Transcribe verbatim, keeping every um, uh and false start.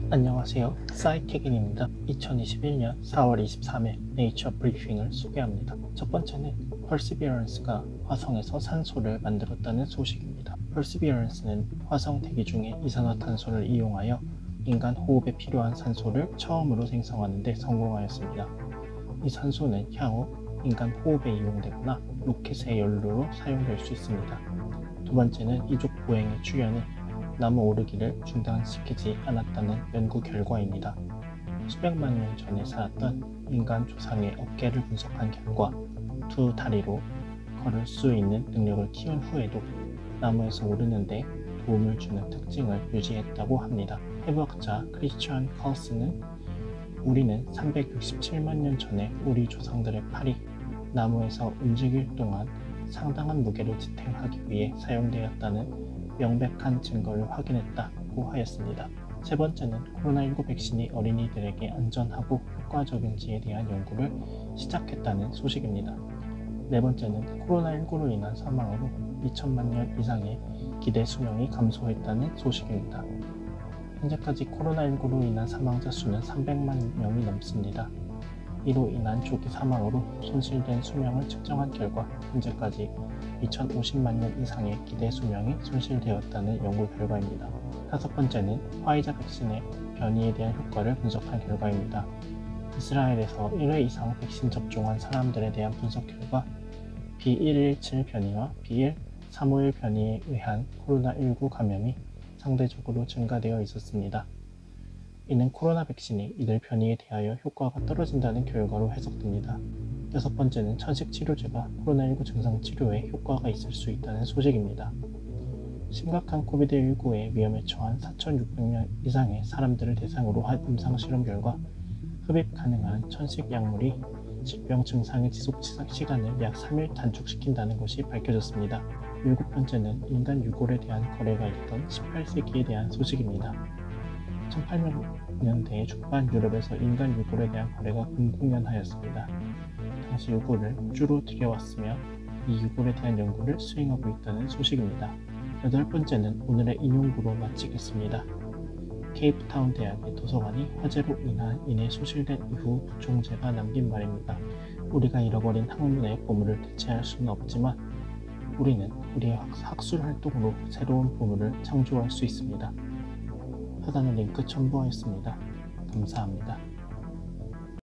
안녕하세요. 사이케긴입니다. 이천이십일 년 사월 이십삼일 네이처 브리핑을 소개합니다. 첫 번째는 퍼시비어런스가 화성에서 산소를 만들었다는 소식입니다. 퍼시비어런스는 화성 대기 중에 이산화탄소를 이용하여 인간 호흡에 필요한 산소를 처음으로 생성하는 데 성공하였습니다. 이 산소는 향후 인간 호흡에 이용되거나 로켓의 연료로 사용될 수 있습니다. 두 번째는 이족 보행의 출현이 나무 오르기를 중단시키지 않았다는 연구 결과입니다. 수백만 년 전에 살았던 인간 조상의 어깨를 분석한 결과 두 다리로 걸을 수 있는 능력을 키운 후에도 나무에서 오르는 데 도움을 주는 특징을 유지했다고 합니다. 해부학자 크리스천 컬슨은 우리는 삼백육십칠만 년 전에 우리 조상들의 팔이 나무에서 움직일 동안 상당한 무게를 지탱하기 위해 사용되었다는 명백한 증거를 확인했다고 하였습니다. 세 번째는 코로나십구 백신이 어린이들에게 안전하고 효과적인지에 대한 연구를 시작했다는 소식입니다. 네 번째는 코로나십구로 인한 사망으로 이천만 년 이상의 기대 수명이 감소했다는 소식입니다. 현재까지 코로나십구로 인한 사망자 수는 삼백만 명이 넘습니다. 이로 인한 조기 사망으로 손실된 수명을 측정한 결과 현재까지 이천오십만 년 이상의 기대 수명이 손실되었다는 연구 결과입니다. 다섯 번째는 화이자 백신의 변이에 대한 효과를 분석한 결과입니다. 이스라엘에서 일 회 이상 백신 접종한 사람들에 대한 분석 결과 비 일일칠 변이와 비 일 삼오일 변이에 의한 코로나십구 감염이 상대적으로 증가되어 있었습니다. 이는 코로나 백신이 이들 변이에 대하여 효과가 떨어진다는 결과로 해석됩니다. 여섯 번째는 천식 치료제가 코로나십구 증상 치료에 효과가 있을 수 있다는 소식입니다. 심각한 코비드 십구의 위험에 처한 사천육백 명 이상의 사람들을 대상으로 한 임상실험 결과 흡입 가능한 천식 약물이 질병 증상의 지속 시간을 약 삼 일 단축시킨다는 것이 밝혀졌습니다. 일곱 번째는 인간 유골에 대한 거래가 있던 십팔 세기에 대한 소식입니다. 천팔백 년대에 중반 유럽에서 인간 유골에 대한 거래가 공공연하였습니다. 당시 유골을 주로 들여왔으며 이 유골에 대한 연구를 수행하고 있다는 소식입니다. 여덟 번째는 오늘의 인용구로 마치겠습니다. 케이프타운 대학의 도서관이 화재로 인한 인해 소실된 이후 부총재가 남긴 말입니다. 우리가 잃어버린 학문의 보물을 대체할 수는 없지만 우리는 우리의 학술 활동으로 새로운 보물을 창조할 수 있습니다. 하단의 링크 첨부하였습니다. 감사합니다.